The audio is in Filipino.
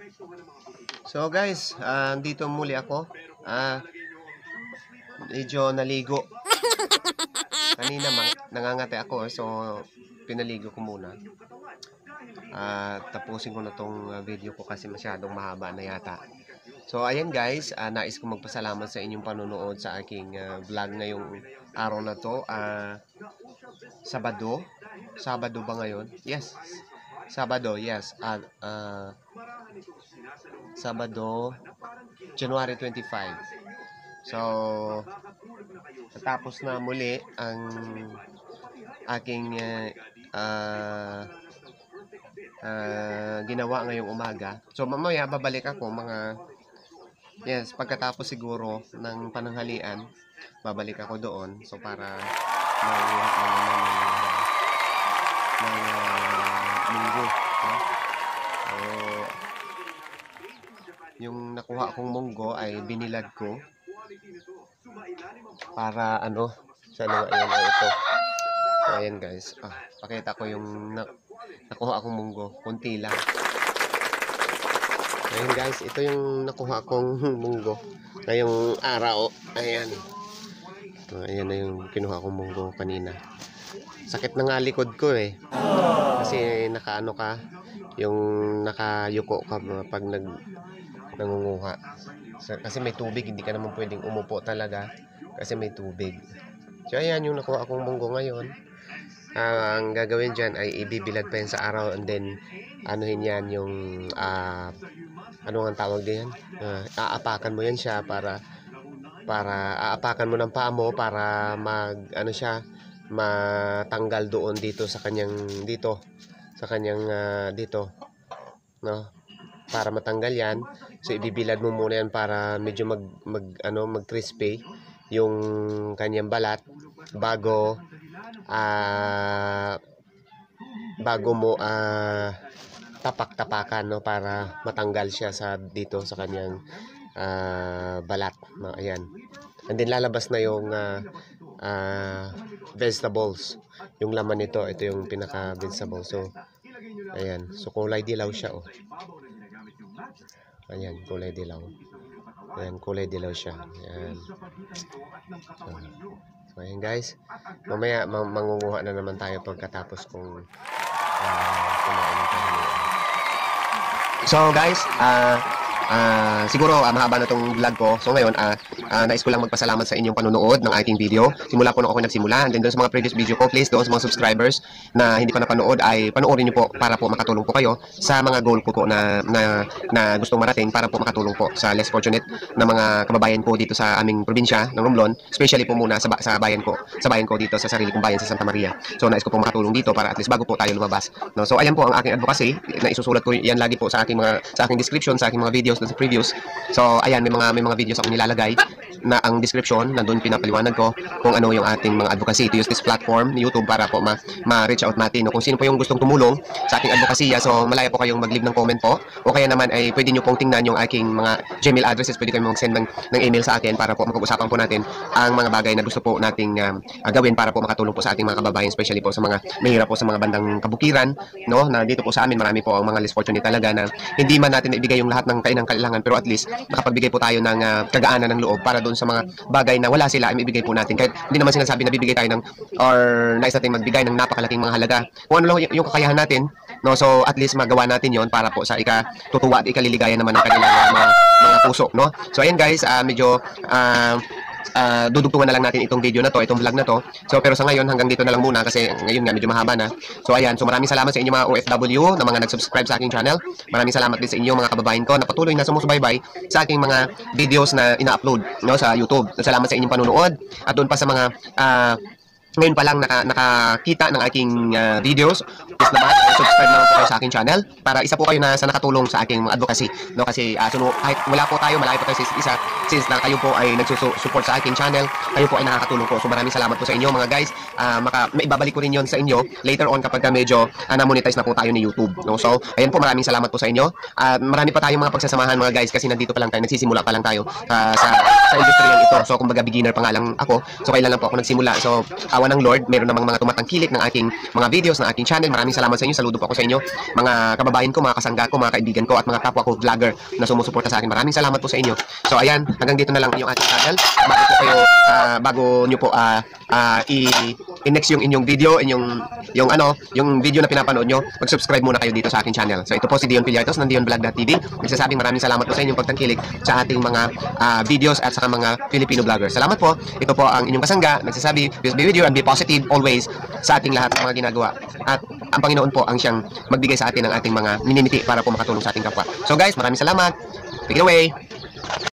So guys, dito muli ako. Medyo naligo. Kanina nangangati ako, so pinaligo ko muna. Tapusin ko na tong video ko kasi masyadong mahaba na yata. So ayan guys, nais ko magpasalamat sa inyong panonood sa aking vlog ngayong araw na to. Sabado ba ngayon? Yes. Sabado, yes. Sabado, January 25. So, natapos na muli ang aking ginawa ngayong umaga. So, mamaya babalik ako pagkatapos siguro ng pananghalian, babalik ako doon. So, para makuha ko naman ng munggo. So, yung nakuha kong munggo ay binilad ko para sana ito. So, ayan guys. Pakita ko yung nakuha akong munggo. Kunti lang. Ayan guys, ito yung nakuha kong munggo ngayong araw. Ayan. Ayan na yung kinuha kong munggo kanina. Sakit na nga likod ko eh. Kasi yung nakayuko ka pag nangunguha. Kasi may tubig, hindi ka naman pwedeng umupo talaga kasi may tubig. So ayan yung nakuha akong munggo ngayon. Ang gagawin dyan ay ibibilad pa yan sa araw, and then anuhin yan yung ano ang tawag din yan? Aapakan mo yan siya para aapakan mo ng paa mo para matanggal doon dito sa kanyang dito no, para matanggal yan. So ibibilad mo muna yan para medyo mag crispy yung kanyang balat bago mo tapak-tapakan, no, para matanggal siya dito sa kanyang balat. Ayan. And then lalabas na yung vegetables. Yung laman nito, ito yung pinaka-vegetable. So ayan. So kulay dilaw siya, oh. Ayan, kulay dilaw. Ayan, kulay dilaw siya. Ayan. So ayan guys. Mamaya mangunguha na naman tayo pagkatapos kung kumain ng tanghalian. So guys, siguro mahaba na tong vlog ko. So ngayon, nais ko lang magpasalamat sa inyong panonood ng aking video. Simula po nung ako nagsimula. And then doon sa mga previous video ko, please, doon sa mga subscribers na hindi pa napanood, ay panoorin nyo po para po makatulong po kayo sa mga goal ko po na gustong marating, para po makatulong po sa less fortunate na mga kababayan ko dito sa aming probinsya ng Romblon. Especially po muna sa bayan ko dito sa sarili kong bayan sa Santa Maria. So nais ko po makatulong dito para at least bago po tayo lumabas. No? So ayan po ang aking advocacy na isusulat ko yan lagi po sa aking description, sa aking mga videos sa previews. So ayan, may mga videos akong nilalagay na ang description, nandun pinapaliwanag ko kung ano yung ating mga advocacy to use this platform, YouTube, para po ma-reach out natin. No? Kung sino po yung gustong tumulong sa aking advocacy, so malaya po kayong mag-leave ng comment po, o kaya naman ay pwede nyo pong tingnan yung aking mga Gmail addresses, pwede kayong mag-send ng email sa akin para po mag-usapan po natin ang mga bagay na gusto po nating gawin para po makatulong po sa ating mga kababayan, especially po sa mga mahirap po sa mga bandang kabukiran, no? Na dito po sa amin marami po ang mga less fortunate talaga na hindi man natin ibigay yung lahat ng kailangan, pero at least nakapagbigay po tayo ng kagaanan ng loob para doon sa mga bagay na wala sila, ibigay po natin. Kahit hindi naman sinasabi na bibigay tayo or nais natin magbigay ng napakalaking mga halaga, kung ano lang yung kakayahan natin, no? So at least magawa natin yon para po sa ikatutuwa at ikaliligayan naman ng kanilang mga puso, no? So ayan guys, medyo dudugtungan na lang natin itong video na to, itong vlog na to. So pero sa ngayon, hanggang dito na lang muna kasi ngayon nga medyo mahaba na. So ayan, so maraming salamat sa inyo mga OFW na mga nag-subscribe sa aking channel. Maraming salamat din sa inyo mga kababayan ko na patuloy na sumusubaybay sa aking mga videos na ina-upload, no, sa YouTube. Salamat sa inyong panunood, at doon pa sa mga ngayon pa lang nakakita ng aking videos, please naman subscribe naman po kayo sa aking channel para isa po kayo na sa nakatulong sa aking advocacy, no? Kasi kahit wala po tayo, malayo po tayo sa isa, since na kayo po ay nagsusupport sa aking channel, kayo po ay nakakatulong po. So maraming salamat po sa inyo mga guys. Maibabalik ko rin yon sa inyo later on kapag medyo na-monetize na po tayo ni YouTube, no? So ayan po, maraming salamat po sa inyo. Marami pa tayong mga pagsasamahan mga guys kasi nandito pa lang tayo, nagsisimula pa lang tayo sa industriyang ito. So kumbaga beginner pa nga lang ako, so kailan lang po ako nagsimula. So awa ng Lord, meron namang mga tumatangkilik ng aking mga videos, ng aking channel. Maraming salamat sa inyo. Saludo po ako sa inyo, mga kababayan ko, mga kasangga ko, mga kaibigan ko, at mga kapwa ko vlogger na sumusuporta sa akin. Maraming salamat po sa inyo. So ayan, hanggang dito na lang yung ating channel. Bago nyo po i-next yung inyong video, yung video na pinapanood nyo, mag-subscribe muna kayo dito sa aking channel. So ito po si Dion Pillartos ng DionVlog.tv. Nagsasabing maraming salamat po sa inyong pagtangkilik sa ating mga videos at saka mga Filipino vloggers. Salamat po. Ito po ang inyong kasangga. Nagsasabi, peace be with you and be positive always sa ating lahat ng mga ginagawa. At ang Panginoon po ang siyang magbigay sa atin ng ating mga ninimiti para po makatulong sa ating kapwa. So guys, maraming salamat. Take it away.